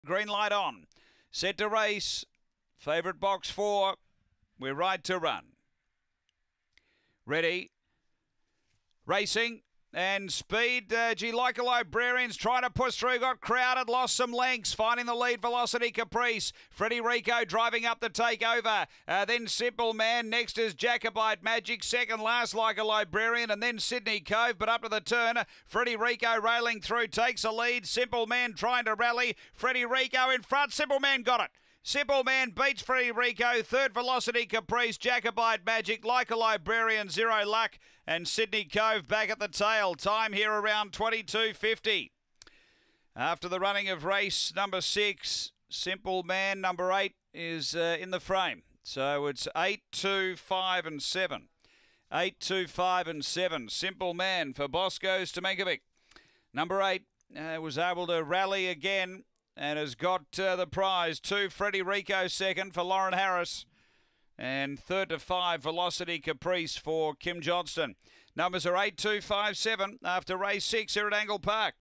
Green light on. Set to race. Favourite box 4. We're right to run. Ready. Racing. And speed, like a Librarians trying to push through, got crowded, lost some lengths, finding the lead, Velocity Caprice. Freddie Rico driving up the takeover. Then Simple Man, next is Jacobite Magic, second last Like a Librarian, and then Sydney Cove, but up to the turn, Freddie Rico railing through, takes a lead, Simple Man trying to rally, Freddie Rico in front, Simple Man got it. Simple Man beats Freddie Rico, third Velocity Caprice, Jacobite Magic, Like a Librarian, Zero Luck, and Sydney Cove back at the tail. Time here around 22.50. After the running of race number 6, Simple Man number 8 is in the frame. So it's 8, 2, 5 and 7. 8, 2, 5 and 7. Simple Man for Bosco Stamenkovic. Number 8 was able to rally again and has got the prize. 2, Freddie Rico second for Lauren Harris. And 3rd to 5, Velocity Caprice for Kim Johnston. Numbers are 8, 2, 5, 7 after race 6 here at Angle Park.